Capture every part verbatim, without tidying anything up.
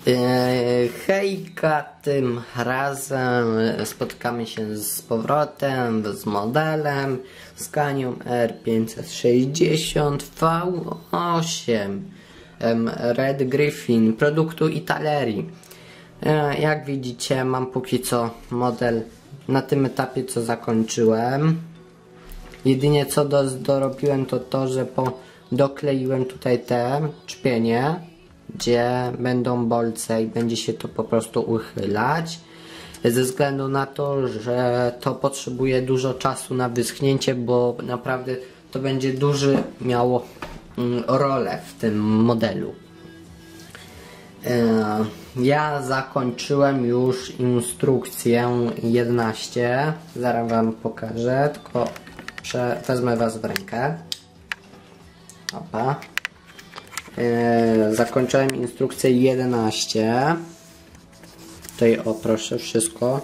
Hejka, tym razem spotkamy się z powrotem z modelem Scanium R pięćset sześćdziesiąt V osiem Red Griffin produktu Italeri. Jak widzicie, mam póki co model na tym etapie, co zakończyłem. Jedynie co do, dorobiłem to to, że po, dokleiłem tutaj te czpienie, gdzie będą bolce i będzie się to po prostu uchylać, ze względu na to, że to potrzebuje dużo czasu na wyschnięcie, bo naprawdę to będzie duży miało mm, rolę w tym modelu. e, ja zakończyłem już instrukcję jedenaście, zaraz wam pokażę, tylko prze, wezmę was w rękę. Opa. Yy, zakończyłem instrukcję jedenaście. Tutaj o, proszę, wszystko.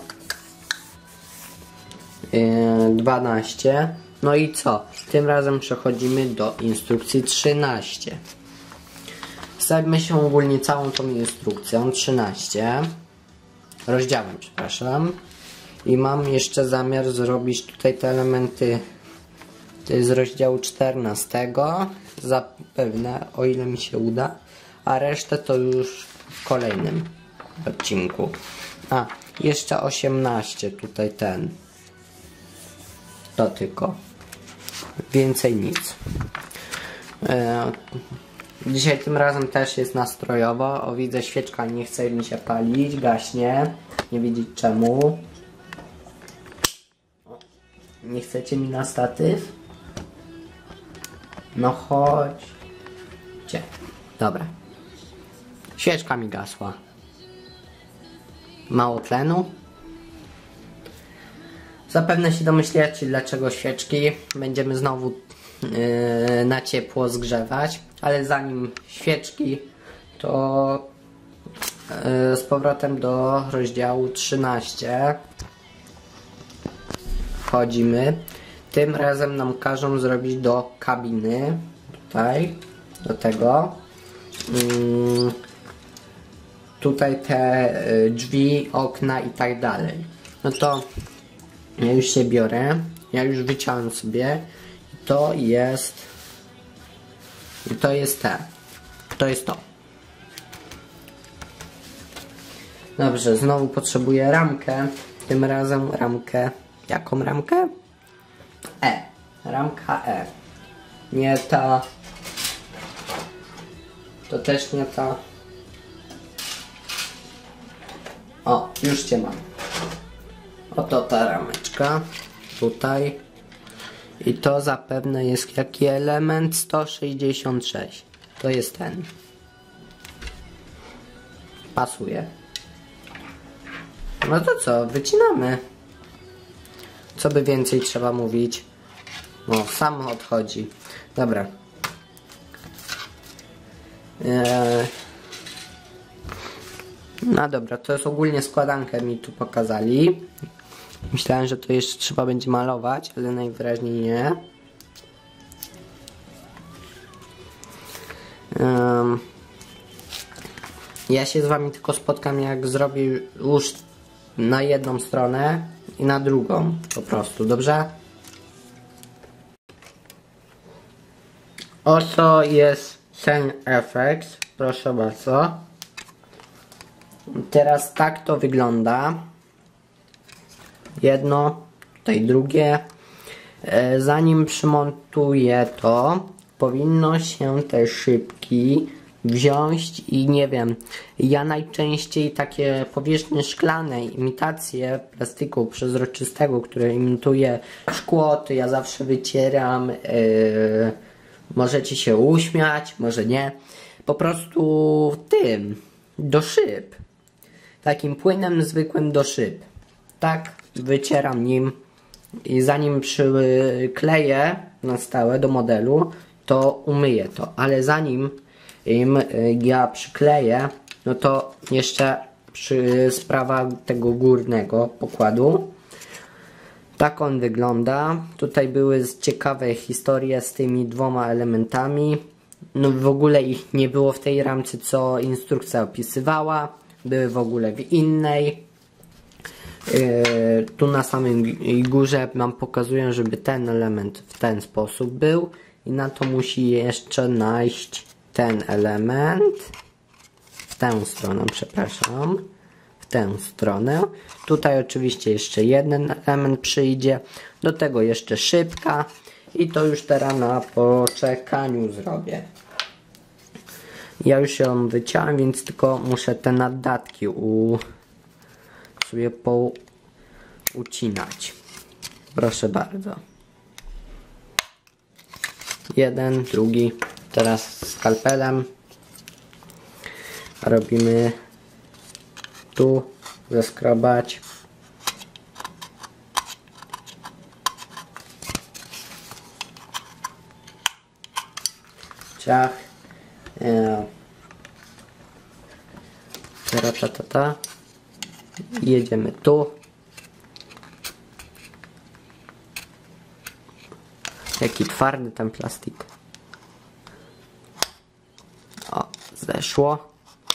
Yy, dwanaście. No i co? Tym razem przechodzimy do instrukcji trzynaście. Zajmę się ogólnie całą tą instrukcją trzynaście. Rozdziałem, przepraszam. I mam jeszcze zamiar zrobić tutaj te elementy z rozdziału czternastego. Zapewne, o ile mi się uda, a resztę to już w kolejnym odcinku. A, jeszcze osiemnaście, tutaj ten. To tylko. Więcej nic. E, dzisiaj tym razem też jest nastrojowo. O, widzę, świeczka nie chce mi się palić, gaśnie. Nie wiedzieć czemu. Nie chcecie mi na statyw? No chodź. Gdzie? Dobra. Świeczka mi gasła. Mało tlenu. Zapewne się domyślacie, dlaczego świeczki. Będziemy znowu yy, na ciepło zgrzewać. Ale zanim świeczki, to yy, z powrotem do rozdziału trzynaście. Wchodzimy. Tym razem nam każą zrobić do kabiny, tutaj, do tego, mm, tutaj te y, drzwi, okna i tak dalej. No to ja już się biorę, ja już wyciąłem sobie i to jest, i to jest te, to jest to. Dobrze, znowu potrzebuję ramkę, tym razem ramkę, jaką ramkę? E. Ramka E. Nie ta. To też nie ta. O, już cię mam. Oto ta rameczka. Tutaj. I to zapewne jest jaki element? sto sześćdziesiąt sześć. To jest ten. Pasuje. No to co? Wycinamy. Co by więcej trzeba mówić? No, sam odchodzi. Dobra. Eee... No dobra, to jest ogólnie składankę mi tu pokazali. Myślałem, że to jeszcze trzeba będzie malować, ale najwyraźniej nie. Eee... Ja się z wami tylko spotkam, jak zrobię już na jedną stronę i na drugą po prostu, dobrze? Oto jest ten efekt, proszę bardzo. Teraz tak to wygląda. Jedno, tutaj drugie. Zanim przymontuję to, powinno się te szybki wziąć i nie wiem, ja najczęściej takie powierzchnie szklane, imitacje plastiku przezroczystego, które imituje szkło, to ja zawsze wycieram. Yy, możecie się uśmiać, może nie. Po prostu tym, do szyb. Takim płynem zwykłym do szyb. Tak, wycieram nim i zanim przykleję na stałe do modelu, to umyję to. Ale zanim im ja przykleję, no to jeszcze przy sprawa tego górnego pokładu. Tak on wygląda. Tutaj były ciekawe historie z tymi dwoma elementami. No w ogóle ich nie było w tej ramce, co instrukcja opisywała. Były w ogóle w innej. Yy, tu na samej górze nam pokazują, żeby ten element w ten sposób był. I na to musi jeszcze najść ten element. W tę stronę, przepraszam. W tę stronę. Tutaj oczywiście jeszcze jeden element przyjdzie. Do tego jeszcze szybka. I to już teraz na poczekaniu zrobię. Ja już ją wyciąłem, więc tylko muszę te naddatki u... sobie po... ucinać. Proszę bardzo. Jeden, drugi. Teraz skalpelem robimy tu, zeskrobać. Ciach. Teraz ta, ta, ta. Jedziemy tu. Jaki twardy ten plastik. O, zeszło.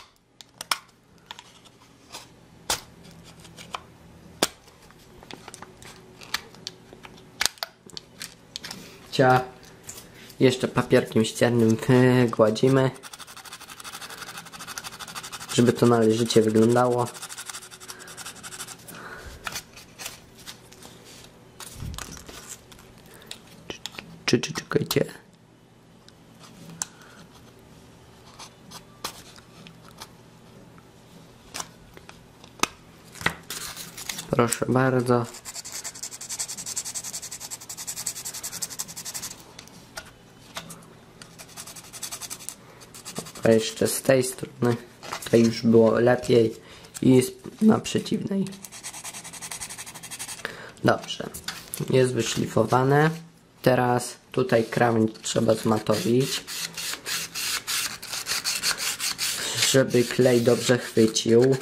Ciach. Jeszcze papierkiem ściernym wygładzimy, żeby to należycie wyglądało. Czy, czy, czekajcie. Proszę bardzo. A jeszcze z tej strony. Tutaj już było lepiej i na przeciwnej. Dobrze. Jest wyszlifowane. Teraz tutaj krawędź trzeba zmatowić, żeby klej dobrze chwycił.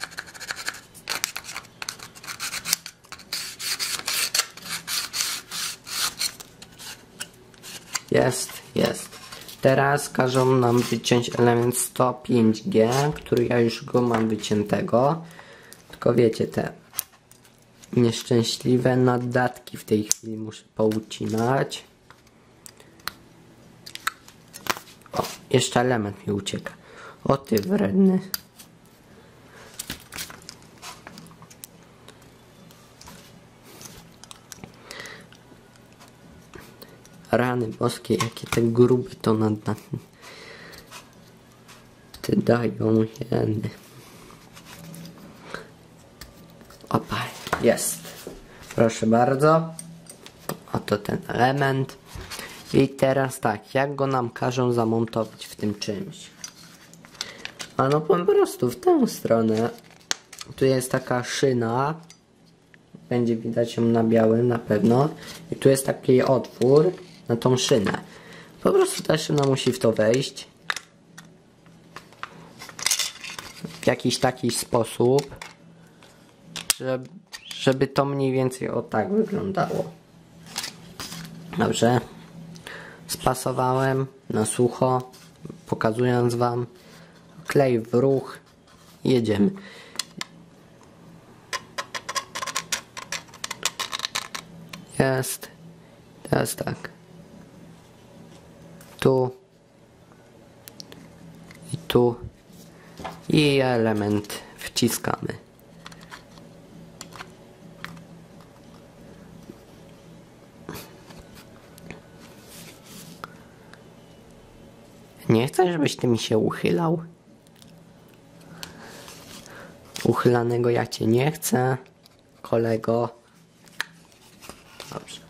Jest, jest. Teraz każą nam wyciąć element sto pięć G, który ja już go mam wyciętego. Tylko wiecie, te nieszczęśliwe naddatki w tej chwili muszę poucinać. O, jeszcze element mi ucieka. O ty wredny. Rany boskie, jakie te grube to naddatki. Ty dają jeny. Opa, jest. Proszę bardzo. Oto ten element. I teraz tak, jak go nam każą zamontować w tym czymś? A no po prostu w tę stronę. Tu jest taka szyna. Będzie widać ją na białym na pewno. I tu jest taki otwór na tą szynę. Po prostu ta szyna musi w to wejść. W jakiś taki sposób. Żeby, żeby to mniej więcej o tak wyglądało. Dobrze. Spasowałem na sucho, pokazując wam. Klej w ruch. Jedziemy. Jest. Teraz tak. Tu. I tu. I element wciskamy. Nie chcę, żebyś ty mi się uchylał. Uchylanego ja cię nie chcę, kolego. Dobrze.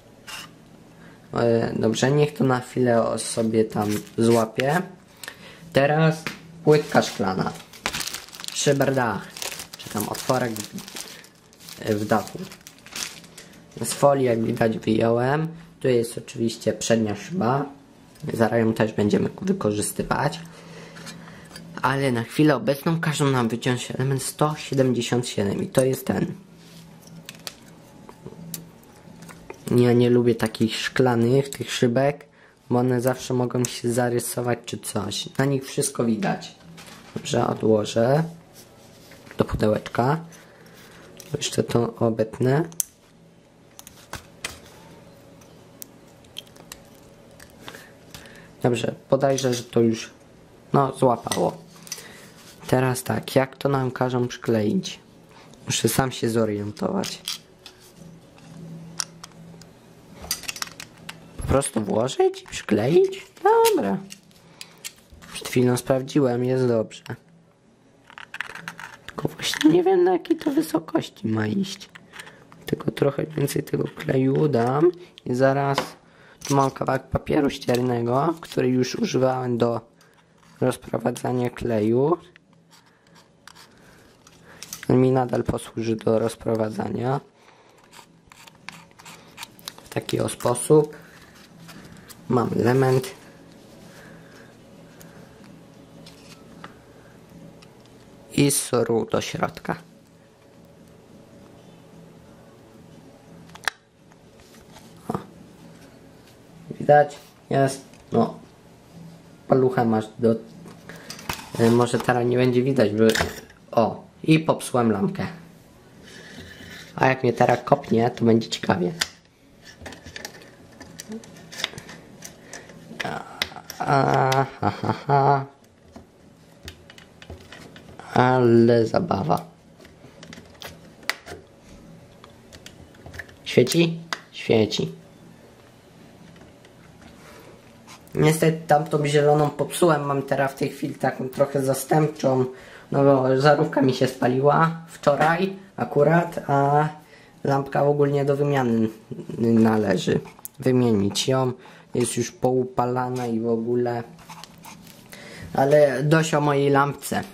E, dobrze, niech to na chwilę sobie tam złapie. Teraz płytka szklana. Szyberdach. Czy tam otworek w, w dachu. Z folii, jak widać, wyjąłem. Tu jest oczywiście przednia szyba. Zaraz ją też będziemy wykorzystywać. Ale na chwilę obecną każą nam wyciąć element sto siedemdziesiąt siedem. I to jest ten. Ja nie lubię takich szklanych, tych szybek, bo one zawsze mogą się zarysować czy coś. Na nich wszystko widać. Dobrze, odłożę do pudełeczka. Jeszcze to obetnę. Dobrze, podejrzę, że to już no złapało. Teraz tak, jak to nam każą przykleić? Muszę sam się zorientować. Po prostu włożyć i przykleić? Dobra. Przed chwilą sprawdziłem, jest dobrze. Tylko właśnie nie wiem, na jakiej to wysokości ma iść. Tylko trochę więcej tego kleju dam i zaraz tu mam kawałek papieru ściernego, który już używałem do rozprowadzania kleju. On mi nadal posłuży do rozprowadzania. W taki o sposób. Mam element. I sru do środka. O. Widać? Jest. No. Paluchę masz do... Może teraz nie będzie widać, by... O. I popsułem lampkę. A jak mnie teraz kopnie, to będzie ciekawie. A, ha, ha, ha. Ale zabawa. Świeci? Świeci. Niestety tamtą zieloną popsułem. Mam teraz w tej chwili taką trochę zastępczą. No bo żarówka mi się spaliła wczoraj akurat, a lampka ogólnie do wymiany należy. Wymienić ją. Jest już poupalana i w ogóle. Ale dość o mojej lampce.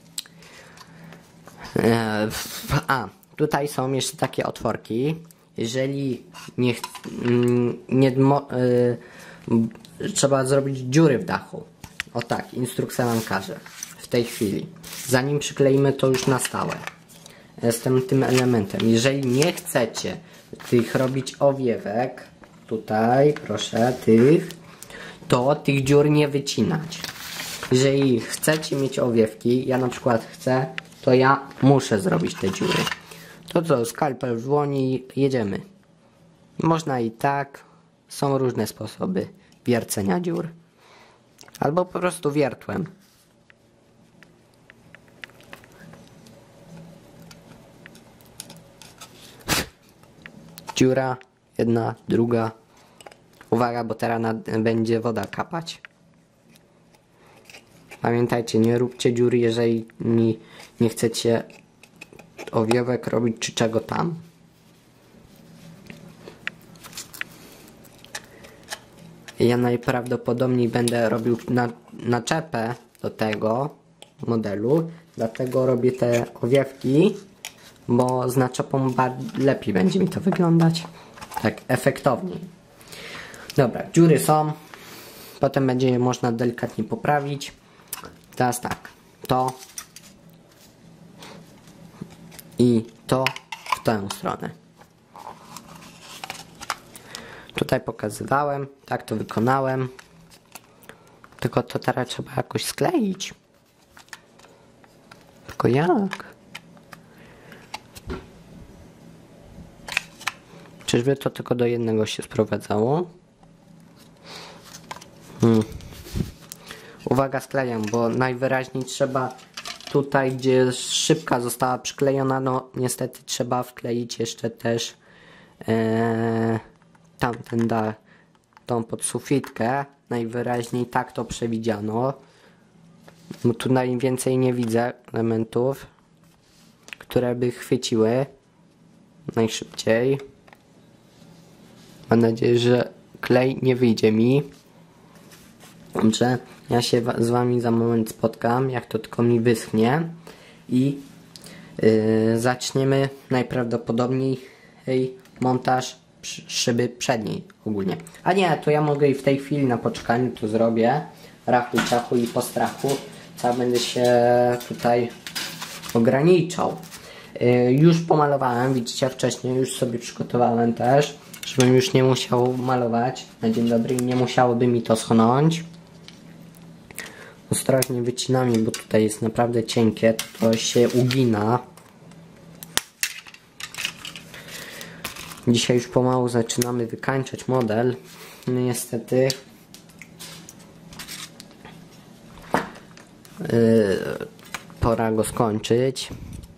A, tutaj są jeszcze takie otworki. Jeżeli nie, nie yy, trzeba zrobić dziury w dachu. O tak, instrukcja nam każe. W tej chwili. Zanim przykleimy to już na stałe. Jestem tym elementem. Jeżeli nie chcecie tych robić owiewek, tutaj proszę tych, to tych dziur nie wycinać. Jeżeli chcecie mieć owiewki, ja na przykład chcę, to ja muszę zrobić te dziury. To co, skalpel w dłoni, jedziemy. Można i tak, są różne sposoby wiercenia dziur. Albo po prostu wiertłem. Dziura, jedna, druga. Uwaga, bo teraz nad, będzie woda kapać. Pamiętajcie, nie róbcie dziury, jeżeli nie, nie chcecie owiewek robić czy czego tam. Ja najprawdopodobniej będę robił na, naczepę do tego modelu, dlatego robię te owiewki, bo z naczepą lepiej będzie mi to wyglądać. Tak efektowniej. Dobra, dziury są. Potem będzie je można delikatnie poprawić. Teraz tak, to i to w tę stronę. Tutaj pokazywałem, tak to wykonałem. Tylko to teraz trzeba jakoś skleić. Tylko jak? Czyżby to tylko do jednego się sprowadzało? Hmm. Uwaga, sklejam, bo najwyraźniej trzeba tutaj, gdzie szybka została przyklejona, no niestety trzeba wkleić jeszcze też ee, tamten dach, tą podsufitkę. Najwyraźniej tak to przewidziano. Bo tu najwięcej nie widzę elementów, które by chwyciły najszybciej. Mam nadzieję, że klej nie wyjdzie mi. Dobrze, ja się z wami za moment spotkam, jak to tylko mi wyschnie. I yy, zaczniemy najprawdopodobniej montaż szyby przedniej ogólnie. A nie, to ja mogę i w tej chwili na poczekaniu to zrobię. Rachu, ciachu i po strachu. Co będę się tutaj ograniczał. Yy, już pomalowałem, widzicie wcześniej, już sobie przygotowałem też. żebym już nie musiał malować na dzień dobry i nie musiałoby mi to schonąć. Ostrożnie wycinamy, bo tutaj jest naprawdę cienkie, to się ugina. Dzisiaj już pomału zaczynamy wykańczać model. No niestety yy, pora go skończyć.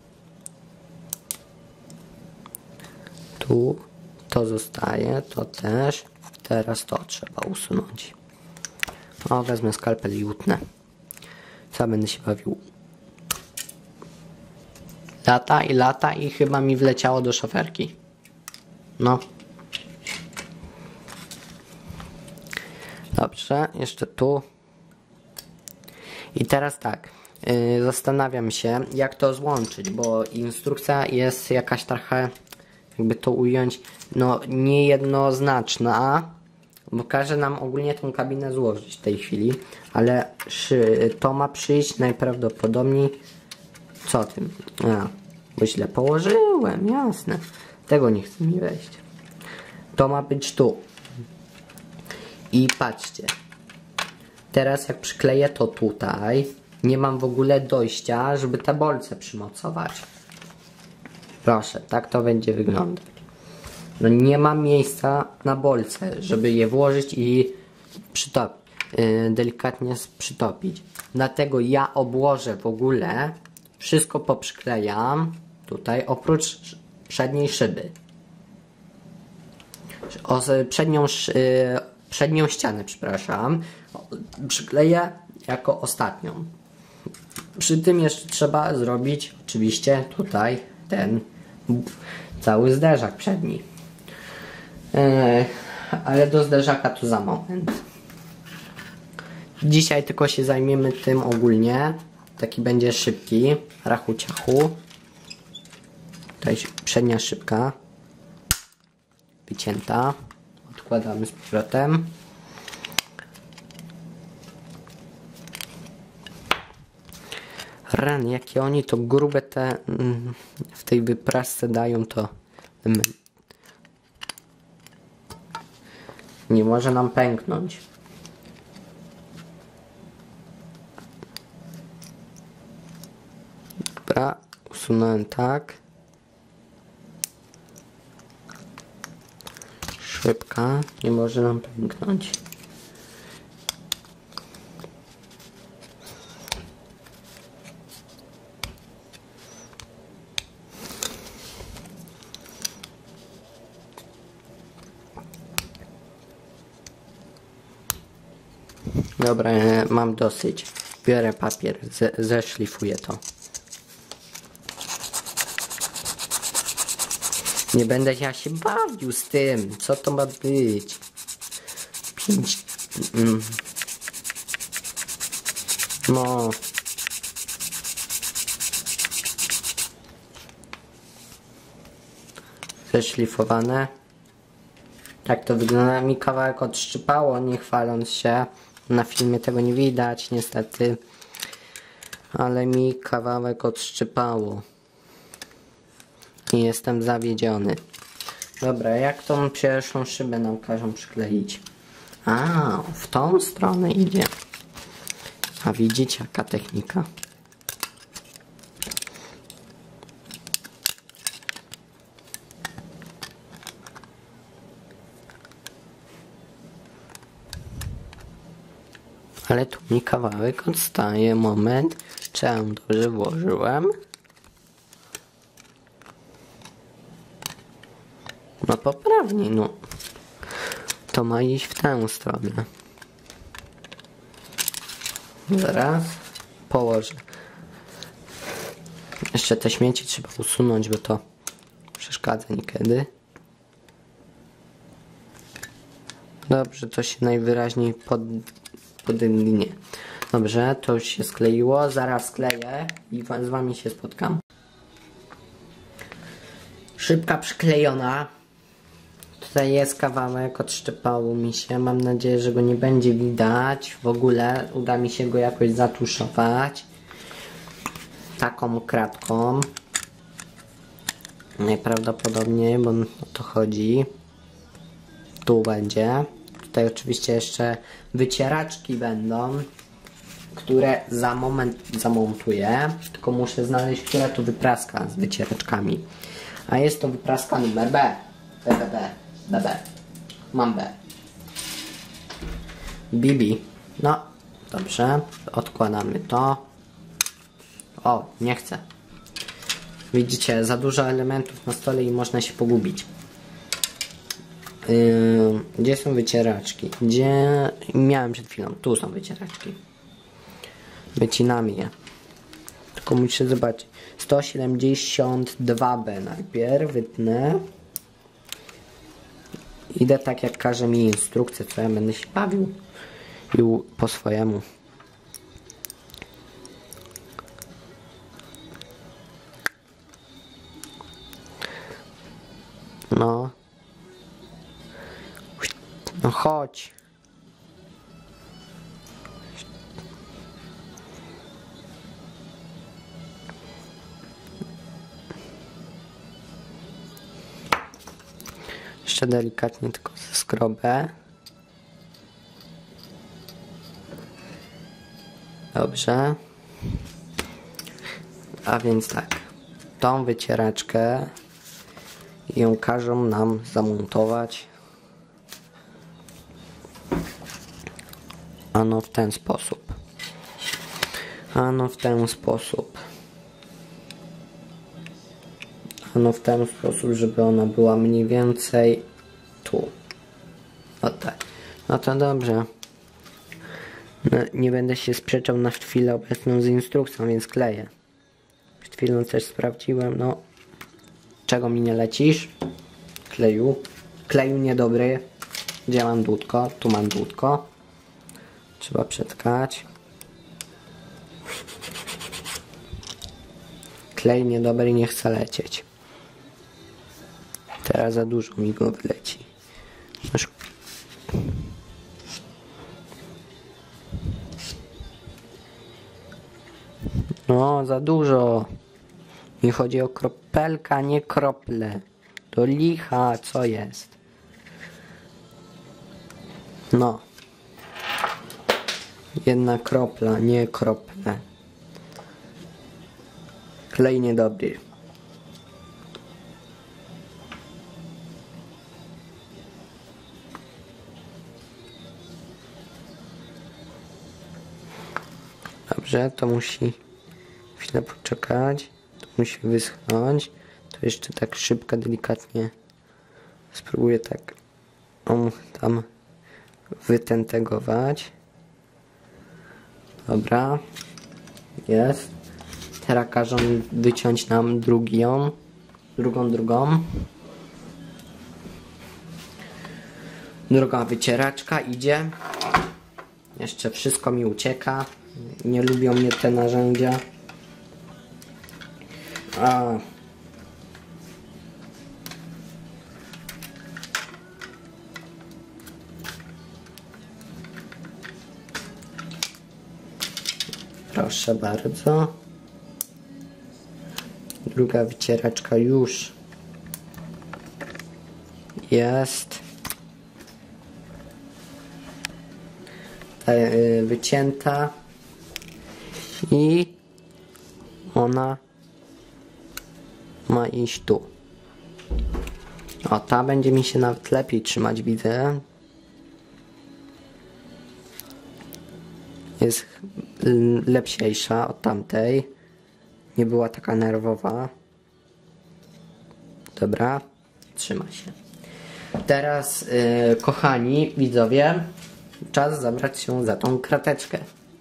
Tu to zostaje, to też. Teraz to trzeba usunąć. O, wezmę skalpel i utnę. Co będę się bawił? Lata i lata i chyba mi wleciało do szoferki. No. Dobrze, jeszcze tu. I teraz tak. Yy, zastanawiam się, jak to złączyć, bo instrukcja jest jakaś trochę, jakby to ująć, no niejednoznaczna, bo każe nam ogólnie tą kabinę złożyć w tej chwili, ale to ma przyjść najprawdopodobniej. Co tym? A, bo źle położyłem, jasne. Tego nie chce mi wejść. To ma być tu. I patrzcie. Teraz jak przykleję to tutaj, nie mam w ogóle dojścia, żeby te bolce przymocować. Proszę, tak to będzie wyglądać. No nie mam miejsca na bolce, żeby je włożyć i przytopić, yy, delikatnie przytopić. Dlatego ja obłożę w ogóle, wszystko poprzyklejam tutaj, oprócz przedniej szyby. O, przednią, yy, przednią ścianę, przepraszam, przykleję jako ostatnią. Przy tym jeszcze trzeba zrobić oczywiście tutaj ten cały zderzak przedni. Yy, ale do zderzaka to za moment. Dzisiaj tylko się zajmiemy tym ogólnie. Taki będzie szybki, rachu ciachu. Tutaj przednia szybka wycięta. Odkładamy z powrotem. Ran, jakie oni to grube te mm, w tej wyprasce dają, to mm, nie może nam pęknąć. Dobra, usunąłem tak. Szybka, nie może nam pęknąć. Dobra, mam dosyć. Biorę papier, ze zeszlifuję to. Nie będę ja się bawił z tym. Co to ma być? Pięć... Mm. No. Zeszlifowane. Tak to wygląda. Mi kawałek odszczypało, nie chwaląc się. Na filmie tego nie widać niestety. Ale mi kawałek odszczypało. I jestem zawiedziony. Dobra, jak tą pierwszą szybę nam każą przykleić? A, w tą stronę idzie. A widzicie jaka technika? Ale tu mi kawałek odstaje. Moment. Czy ja ją dobrze włożyłem? No poprawnie, no. To ma iść w tę stronę. Zaraz położę. Jeszcze te śmieci trzeba usunąć, bo to przeszkadza niekiedy. Dobrze, to się najwyraźniej pod, podygnie. Dobrze, to już się skleiło. Zaraz skleję i z wami się spotkam. Szybka przyklejona. Tutaj jest kawałek, odszczepało mi się. Mam nadzieję, że go nie będzie widać. W ogóle uda mi się go jakoś zatuszować. Taką kratką. Najprawdopodobniej, bo o to chodzi. Tu będzie. Tutaj oczywiście jeszcze wycieraczki będą, które za moment zamontuję. Tylko muszę znaleźć, która to wypraska z wycieraczkami. A jest to wypraska numer B. B, B, B, B, B. Mam B. Bibi. No, dobrze. Odkładamy to. O, nie chcę. Widzicie, za dużo elementów na stole i można się pogubić. Yy, gdzie są wycieraczki? Gdzie miałem przed chwilą? Tu są wycieraczki. Wycinamy je. Tylko muszę zobaczyć. sto siedemdziesiąt dwa B najpierw wytnę. Idę tak, jak każe mi instrukcja, co ja będę się bawił. I po swojemu. No. No chodź. Jeszcze delikatnie tylko zeskrobę. Dobrze. A więc tak. Tą wycieraczkę ją każą nam zamontować. Ano w ten sposób. Ano w ten sposób. Ano w ten sposób, żeby ona była mniej więcej tu. O tak. No to dobrze. No, nie będę się sprzeczał na chwilę obecną z instrukcją, więc kleję. Przed chwilą coś sprawdziłem, no. Czego mi nie lecisz? Kleju. Kleju niedobry. Gdzie mam dłutko? Tu mam dłutko. Trzeba przetkać. Klej niedobry, nie chce lecieć. Teraz za dużo mi go wyleci. Masz... No, za dużo. Mi chodzi o kropelkę, a nie krople. To licha, co jest? No. Jedna kropla, nie krople. Klej niedobry. Dobrze, to musi chwilę poczekać. To musi wyschnąć. To jeszcze tak szybko, delikatnie spróbuję tak um, tam wytentegować. Dobra. Jest. Teraz każą wyciąć nam drugą. Drugą, drugą. Druga wycieraczka idzie. Jeszcze wszystko mi ucieka. Nie lubią mnie te narzędzia. A. Proszę bardzo. Druga wycieraczka już jest wycięta i ona ma iść tu. O, ta będzie mi się nawet lepiej trzymać, widzę. Jest lepsiejsza od tamtej. Nie była taka nerwowa. Dobra, trzyma się. Teraz, yy, kochani widzowie, czas zabrać się za tą krateczkę.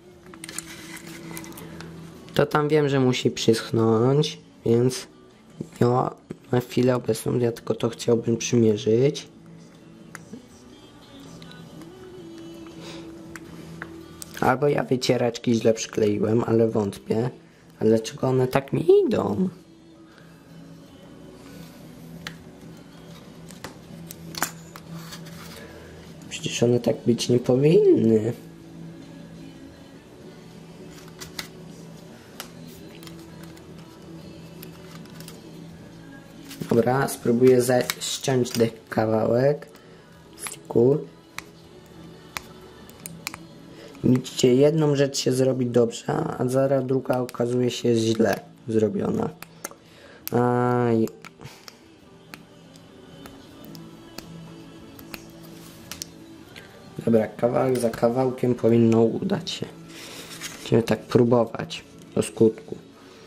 To tam wiem, że musi przyschnąć, więc ja na chwilę obecną ja tylko to chciałbym przymierzyć. Albo ja wycieraczki źle przykleiłem, ale wątpię. Ale dlaczego one tak mi idą? Przecież one tak być nie powinny. Dobra, spróbuję ściąć kawałek. szybku. Widzicie, jedną rzecz się zrobi dobrze, a zaraz druga okazuje się źle zrobiona. Aj. Dobra, kawałek za kawałkiem powinno udać się. Będziemy tak próbować do skutku.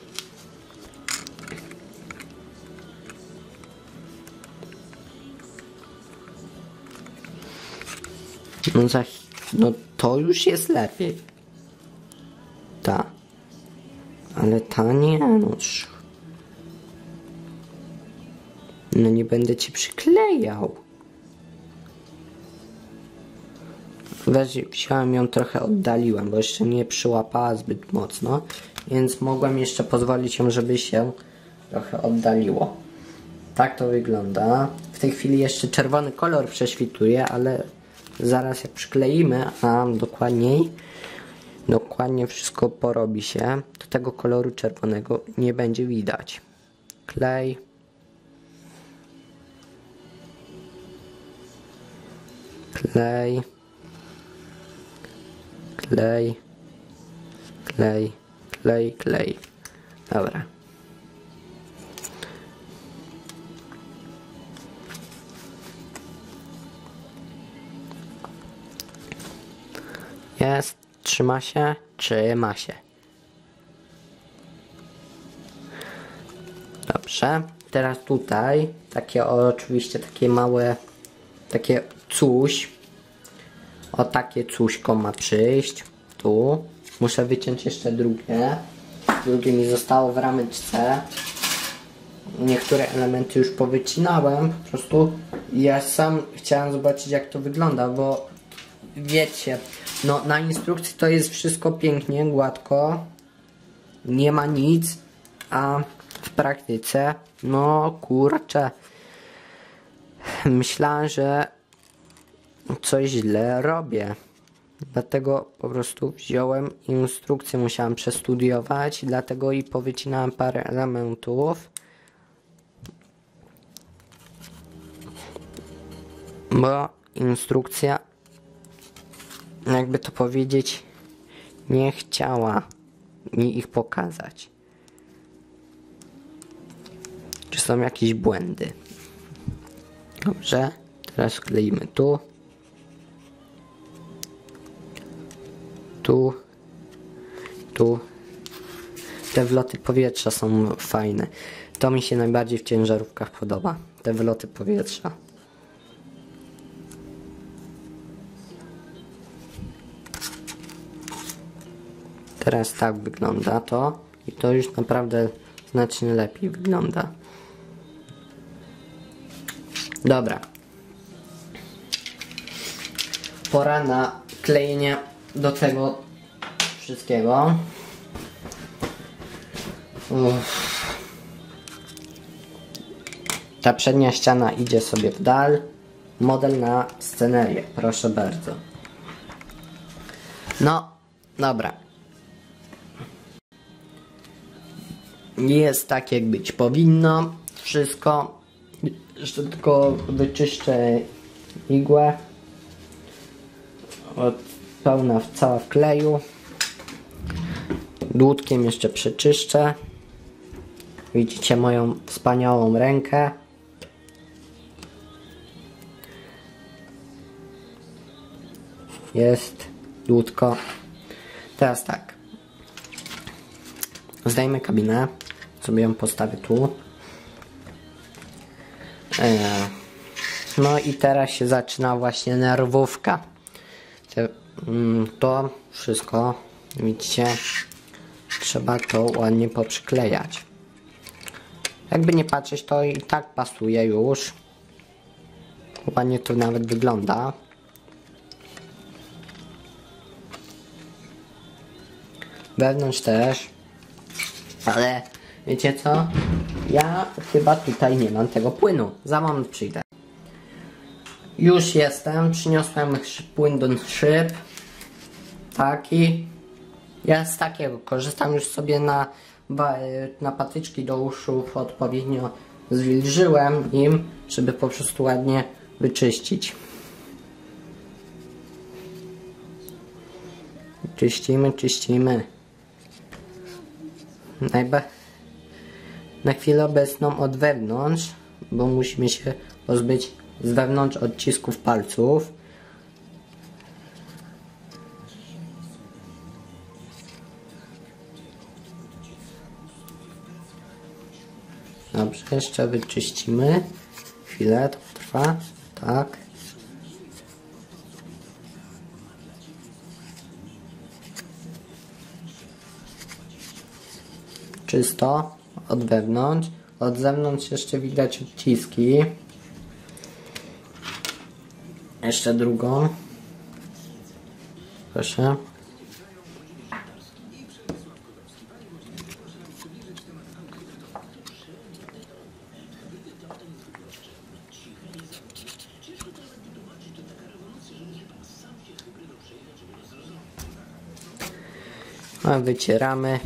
No, za, no to już jest lepiej. Ta. Ale ta nie, no. No nie będę ci przyklejał. Weź, wziąłem ją trochę oddaliłem, bo jeszcze nie przyłapała zbyt mocno, więc mogłem jeszcze pozwolić ją, żeby się trochę oddaliło. Tak to wygląda. W tej chwili jeszcze czerwony kolor prześwituje, ale zaraz jak przykleimy, a dokładniej dokładnie wszystko porobi się, to tego koloru czerwonego nie będzie widać. Klej. Klej. Klej. Klej. Klej, klej. Dobra. Jest. Trzyma się. Trzyma się. Dobrze. Teraz tutaj takie oczywiście takie małe takie coś. O takie cuśko ma przyjść. Tu. Muszę wyciąć jeszcze drugie. Drugie mi zostało w rameczce. Niektóre elementy już powycinałem. Po prostu ja sam chciałem zobaczyć, jak to wygląda, bo wiecie, no na instrukcji to jest wszystko pięknie, gładko. Nie ma nic. A w praktyce, no kurczę, myślałem, że coś źle robię. Dlatego po prostu wziąłem instrukcję, musiałem przestudiować, dlatego i powycinałem parę elementów. Bo instrukcja, jakby to powiedzieć, nie chciała mi ich pokazać. Czy są jakieś błędy? Dobrze, teraz kleimy tu. Tu. Tu. Te wloty powietrza są fajne. To mi się najbardziej w ciężarówkach podoba. Te wloty powietrza. Teraz tak wygląda to. I to już naprawdę znacznie lepiej wygląda. Dobra. Pora na klejenie do tego wszystkiego. Uff. Ta przednia ściana idzie sobie w dal. Model na scenerię, proszę bardzo. No, dobra. Jest tak, jak być powinno. Wszystko. Jeszcze tylko wyczyszczę igłę. Od pełna cała w kleju. Dłutkiem jeszcze przeczyszczę. Widzicie moją wspaniałą rękę. Jest dłutko. Teraz tak. Zdejmę kabinę. Sobie ją postawię tu. No i teraz się zaczyna właśnie nerwówka. To wszystko, widzicie, trzeba to ładnie poprzyklejać. Jakby nie patrzeć, to i tak pasuje już. Ładnie to nawet wygląda. Wewnątrz też. Ale wiecie co? Ja chyba tutaj nie mam tego płynu. Za moment przyjdę. Już jestem. Przyniosłem płyn do szyb. Taki. Ja z takiego korzystam, już sobie na, na patyczki do uszów odpowiednio zwilżyłem im, żeby po prostu ładnie wyczyścić. Czyścimy, czyścimy. Najba... Na chwilę obecną od wewnątrz, bo musimy się pozbyć z wewnątrz odcisków palców. Dobrze, jeszcze wyczyścimy. Chwilę, to trwa. Tak. Czysto od wewnątrz. Od zewnątrz jeszcze widać odciski. Jeszcze drugą. Proszę. A wycieramy.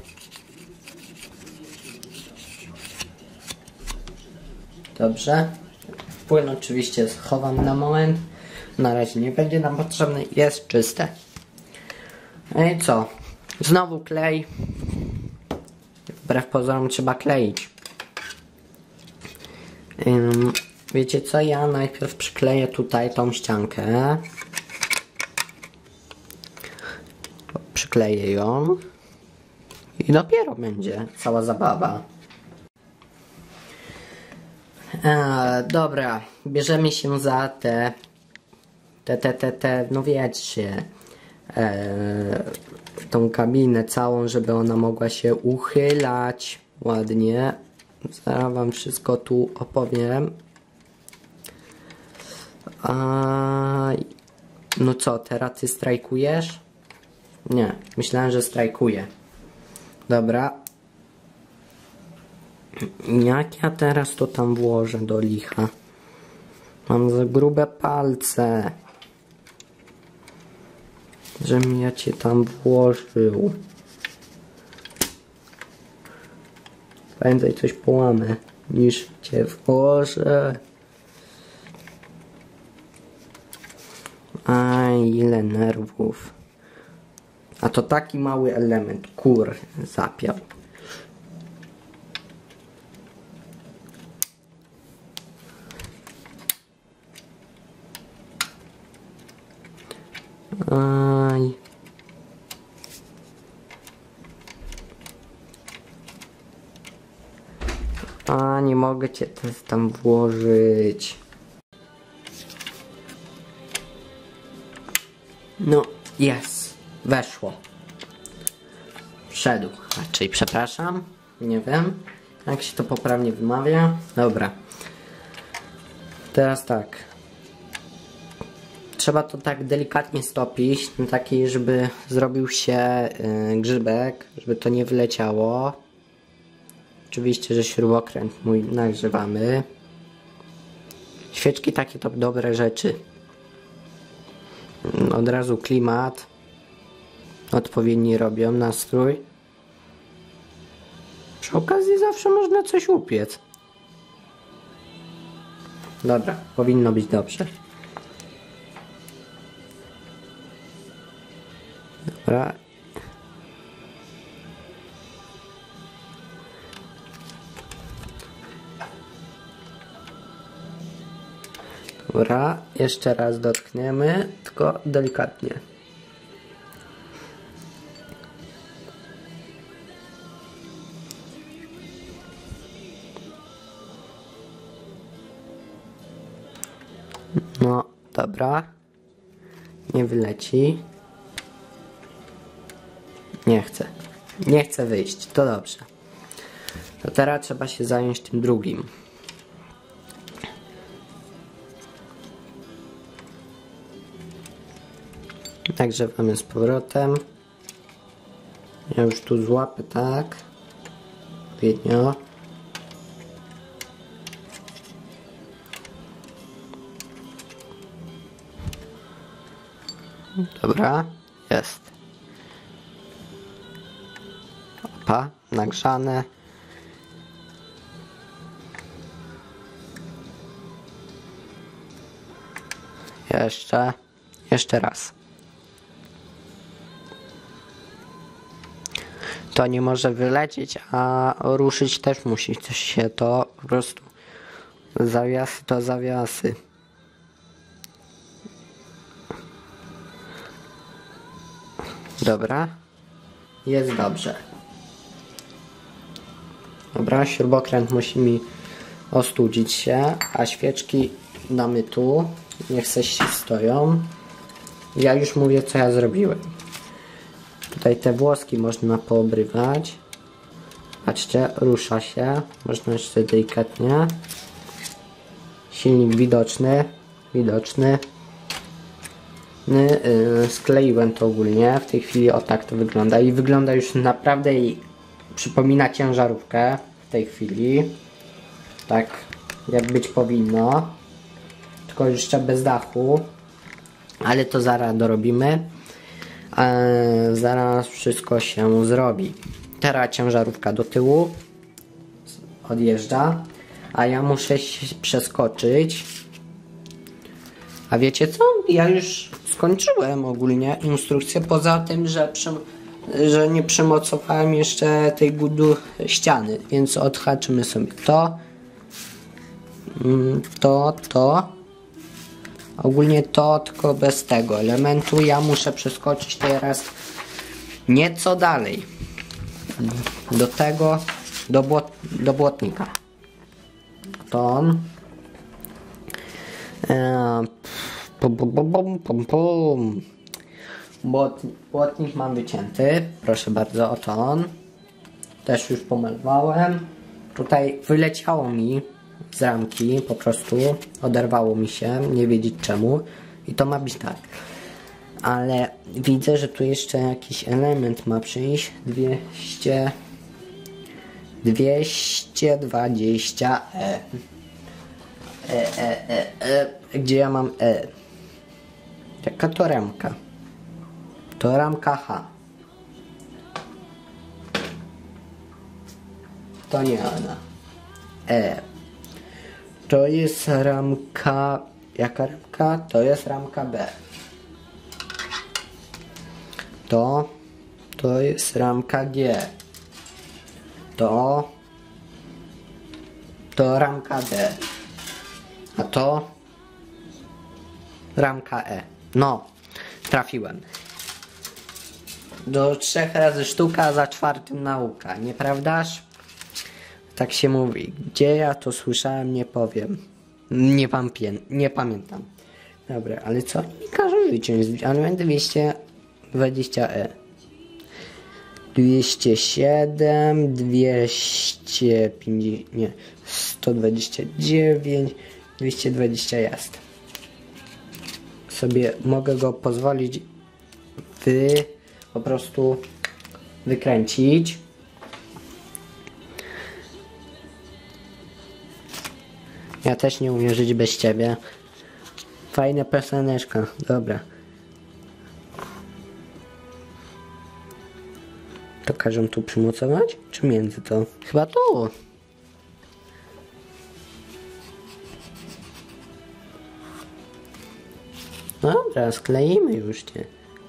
Dobrze. Płyn oczywiście schowam na moment. Na razie nie będzie nam potrzebny. Jest czyste. No i co? Znowu klej. Wbrew pozorom trzeba kleić. Um, wiecie co? Ja najpierw przykleję tutaj tą ściankę. Przykleję ją. I dopiero będzie cała zabawa. E, dobra, bierzemy się za te, te, te, te, te no wiecie, e, tą kabinę całą, żeby ona mogła się uchylać ładnie. Zaraz wam wszystko tu opowiem. A, no co, teraz ty strajkujesz? Nie, myślałem, że strajkuję. Dobra. Jak ja teraz to tam włożę do licha? Mam za grube palce. Żebym ja cię tam włożył. Prędzej coś połamę, niż cię włożę. Aj, ile nerwów. A to taki mały element, kur, zapiał. Aj. A, nie mogę cię też tam włożyć. No, jest. Weszło. Wszedł. Raczej, przepraszam. Nie wiem, jak się to poprawnie wymawia. Dobra. Teraz tak. Trzeba to tak delikatnie stopić, na taki, żeby zrobił się yy, grzybek, żeby to nie wyleciało. Oczywiście, że śrubokręt mój nagrzewamy. Świeczki takie to dobre rzeczy. Od razu klimat odpowiedni robią, nastrój. Przy okazji zawsze można coś upiec. Dobra, powinno być dobrze. Dobra. Dobra, jeszcze raz dotkniemy, tylko delikatnie. No, dobra. Nie wyleci. Nie chcę. Nie chcę wyjść. To dobrze. To teraz trzeba się zająć tym drugim. Nagrzewamy z powrotem. Ja już tu złapię, tak. Odpowiednio. Dobra, jest. Opa, nagrzane. Jeszcze. Jeszcze raz. To nie może wylecieć, a ruszyć też musi coś się to po prostu. Zawiasy to zawiasy. Dobra. Jest dobrze. Dobra, śrubokręt musi mi ostudzić się, a świeczki damy tu. Niech se stoją. Ja już mówię, co ja zrobiłem. Tutaj te włoski można poobrywać. Patrzcie, rusza się. Można jeszcze delikatnie. Silnik widoczny. Widoczny. Yy, skleiłem to ogólnie. W tej chwili o tak to wygląda. I wygląda już naprawdę i przypomina ciężarówkę w tej chwili. Tak jak być powinno. Tylko jeszcze bez dachu. Ale to zaraz dorobimy. Eee, zaraz wszystko się zrobi. Teraz ciężarówka do tyłu odjeżdża, a ja muszę się przeskoczyć. A wiecie co? Ja już skończyłem ogólnie instrukcję, poza tym, że, przym że nie przymocowałem jeszcze tej gudu ściany, więc odhaczymy sobie to, to, to. Ogólnie to, tylko bez tego elementu. Ja muszę przeskoczyć teraz nieco dalej. Do tego, do, błot, do błotnika. To on. Eee, pum, pum, pum, pum, pum, pum. Błot, błotnik mam wycięty. Proszę bardzo, oto on. Też już pomalowałem. Tutaj wyleciało mi z ramki, po prostu oderwało mi się, nie wiedzieć czemu, i to ma być tak. Ale widzę, że tu jeszcze jakiś element ma przyjść. dwieście dwieście dwadzieścia E. E, e, e, e. Gdzie ja mam E? Jaka to ramka? To ramka H. To nie ona. E. To jest ramka... Jaka ramka? To jest ramka B. To... To jest ramka G. To... To ramka D. A to... Ramka E. No. Trafiłem. Do trzech razy sztuka, za czwartym nauka. Nieprawdaż? Tak się mówi. Gdzie ja to słyszałem, nie powiem. Nie, pamię nie pamiętam. Dobra, ale co mi każą wyciąć? Element dwieście dwadzieścia E. dwieście siedem, dwieście pięćdziesiąt, nie, sto dwadzieścia dziewięć, dwieście dwadzieścia jest. Sobie mogę go pozwolić wy, po prostu wykręcić. Ja też nie umiem żyć bez ciebie. Fajna pioseneczka, dobra. To każą tu przymocować? Czy między to? Chyba tu. Dobra, skleimy już cię.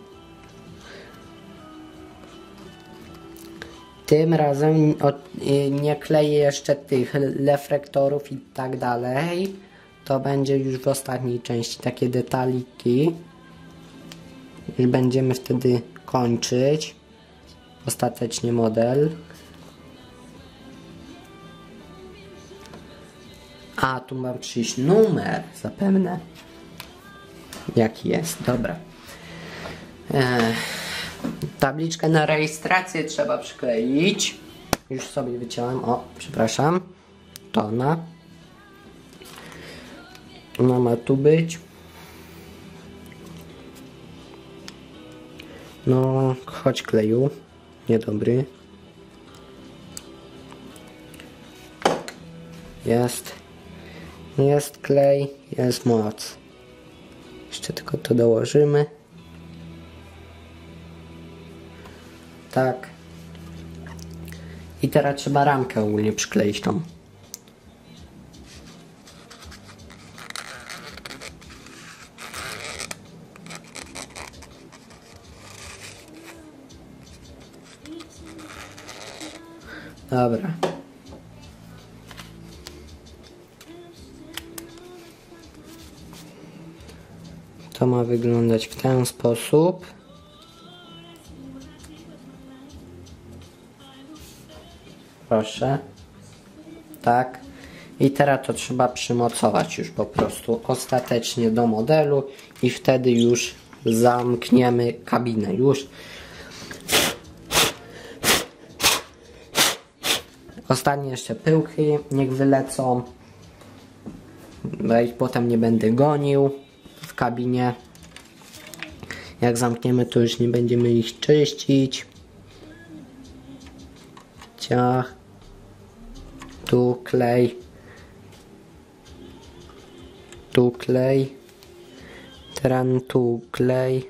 Tym razem od, nie kleję jeszcze tych reflektorów i tak dalej. To będzie już w ostatniej części takie detaliki. Już będziemy wtedy kończyć ostatecznie model. A, tu mam przyjść numer zapewne. Jaki jest? Dobra. Ech. Tabliczkę na rejestrację trzeba przykleić. Już sobie wyciąłem. O, przepraszam. To ona. Ona ma tu być. No, chodź kleju. Niedobry. Jest. Jest klej. Jest moc. Jeszcze tylko to dołożymy. Tak. I teraz trzeba ramkę ogólnie przykleić tą. Dobra. To ma wyglądać w ten sposób. Proszę. Tak. I teraz to trzeba przymocować już po prostu ostatecznie do modelu i wtedy już zamkniemy kabinę. Już. Ostatnie jeszcze pyłki, niech wylecą. Bo ich potem nie będę gonił w kabinie. Jak zamkniemy, to już nie będziemy ich czyścić. Ciach. Tu klej. Tu klej. Teraz tu klej.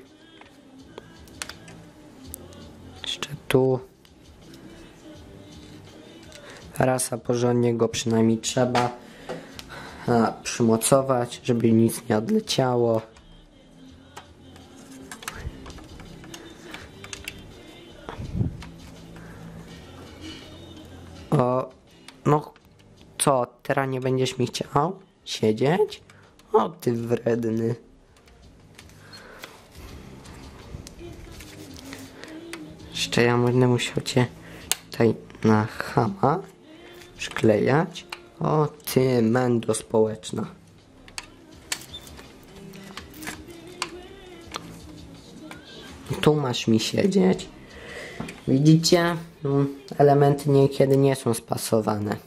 Jeszcze tu. Rasa porządnie go przynajmniej trzeba a, przymocować, żeby nic nie odleciało. O, no co, teraz nie będziesz mi chciał siedzieć? O, ty wredny. Jeszcze ja będę musiał cię tutaj na chama przyklejać. O, ty mendo społeczna. Tu masz mi siedzieć. Widzicie? Elementy niekiedy nie są spasowane.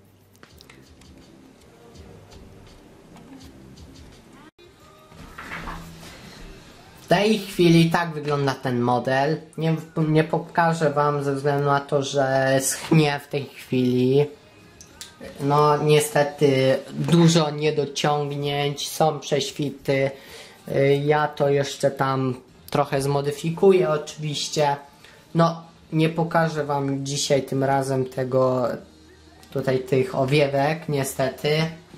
W tej chwili tak wygląda ten model. Nie, nie pokażę wam ze względu na to, że schnie w tej chwili. No niestety dużo niedociągnięć, są prześwity. Ja to jeszcze tam trochę zmodyfikuję oczywiście. No nie pokażę wam dzisiaj tym razem tego, tutaj tych owiewek niestety.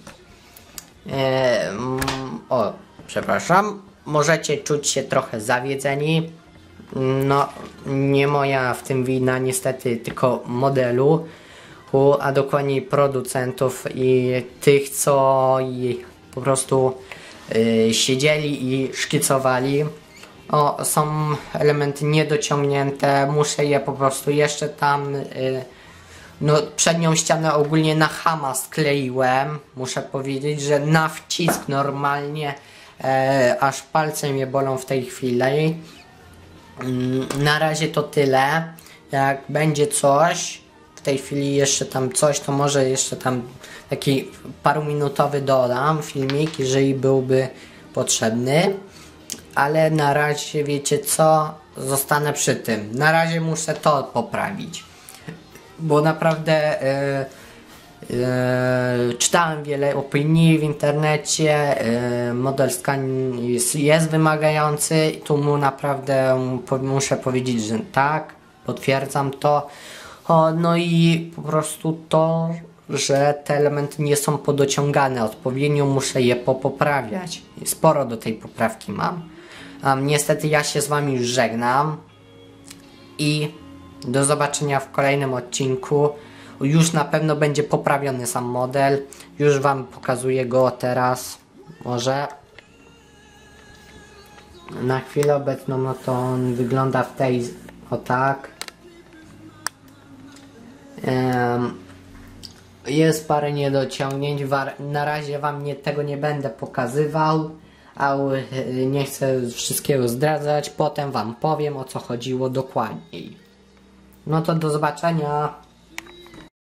Eee, o, przepraszam. Możecie czuć się trochę zawiedzeni. No nie moja w tym wina niestety, tylko modelu. A dokładniej producentów i tych, co i po prostu y, siedzieli i szkicowali. O, są elementy niedociągnięte, muszę je po prostu jeszcze tam, y, no przednią ścianę ogólnie na chama skleiłem, muszę powiedzieć, że na wcisk normalnie, y, aż palce mnie bolą w tej chwili. Y, na razie to tyle, jak będzie coś, w tej chwili jeszcze tam coś, to może jeszcze tam taki paruminutowy dodam filmik, jeżeli byłby potrzebny. Ale na razie wiecie co, zostanę przy tym. Na razie muszę to poprawić. Bo naprawdę yy, yy, czytałem wiele opinii w internecie. Yy, model scan jest, jest wymagający. Tu mu naprawdę muszę powiedzieć, że tak, potwierdzam to. O, no i po prostu to, że te elementy nie są podociągane odpowiednio, muszę je popoprawiać. Sporo do tej poprawki mam. Um, niestety ja się z wami już żegnam i do zobaczenia w kolejnym odcinku. Już na pewno będzie poprawiony sam model. Już wam pokazuję go teraz. Może na chwilę obecną no to on wygląda w tej o tak. Um, jest parę niedociągnięć. Na razie wam nie, tego nie będę pokazywał, a nie chcę wszystkiego zdradzać. Potem wam powiem, o co chodziło dokładniej. No to do zobaczenia.